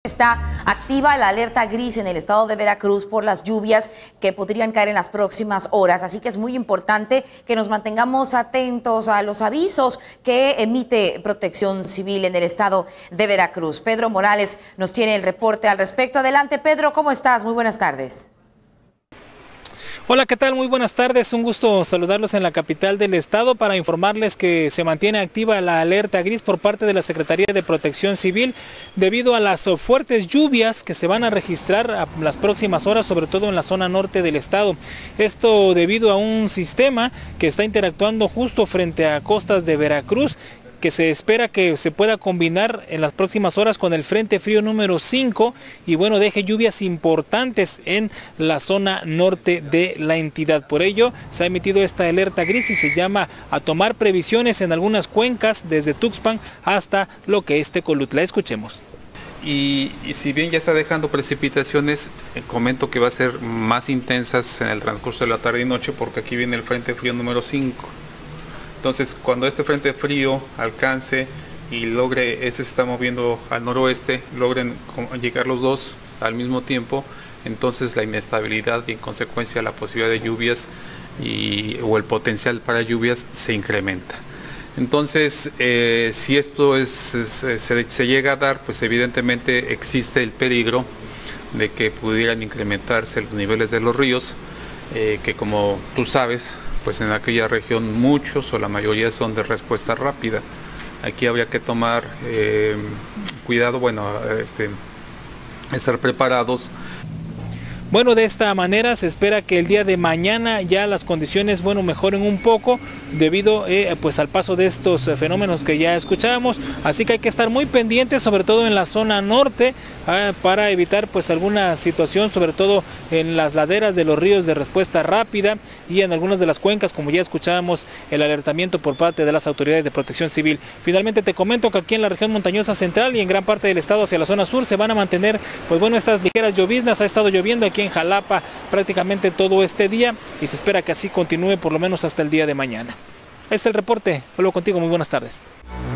Está activa la alerta gris en el estado de Veracruz por las lluvias que podrían caer en las próximas horas. Así que es muy importante que nos mantengamos atentos a los avisos que emite Protección Civil en el estado de Veracruz. Pedro Morales nos tiene el reporte al respecto. Adelante, Pedro, ¿cómo estás? Muy buenas tardes. Hola, ¿qué tal? Muy buenas tardes. Un gusto saludarlos en la capital del estado para informarles que se mantiene activa la alerta gris por parte de la Secretaría de Protección Civil debido a las fuertes lluvias que se van a registrar a las próximas horas, sobre todo en la zona norte del estado. Esto debido a un sistema que está interactuando justo frente a costas de Veracruz, que se espera que se pueda combinar en las próximas horas con el Frente Frío número 5 y bueno, deje lluvias importantes en la zona norte de la entidad. Por ello se ha emitido esta alerta gris y se llama a tomar previsiones en algunas cuencas desde Tuxpan hasta lo que es Tecolutla. Escuchemos. Y si bien ya está dejando precipitaciones, comento que va a ser más intensas en el transcurso de la tarde y noche porque aquí viene el Frente Frío número 5. Entonces, cuando este frente frío alcance y logre, ese se está moviendo al noroeste, logren llegar los dos al mismo tiempo, entonces la inestabilidad y en consecuencia la posibilidad de lluvias o el potencial para lluvias se incrementa. Entonces, si esto se llega a dar, pues evidentemente existe el peligro de que pudieran incrementarse los niveles de los ríos, que como tú sabes, pues en aquella región muchos o la mayoría son de respuesta rápida. Aquí habría que tomar cuidado, estar preparados. Bueno, de esta manera se espera que el día de mañana ya las condiciones, mejoren un poco debido pues al paso de estos fenómenos que ya escuchábamos. Así que hay que estar muy pendientes, sobre todo en la zona norte, para evitar pues alguna situación, sobre todo en las laderas de los ríos de respuesta rápida y en algunas de las cuencas, como ya escuchábamos el alertamiento por parte de las autoridades de Protección Civil. Finalmente te comento que aquí en la región montañosa central y en gran parte del estado hacia la zona sur se van a mantener estas ligeras lloviznas. Ha estado lloviendo aquí en Jalapa prácticamente todo este día y se espera que así continúe por lo menos hasta el día de mañana. Este es el reporte. Vuelvo contigo, muy buenas tardes.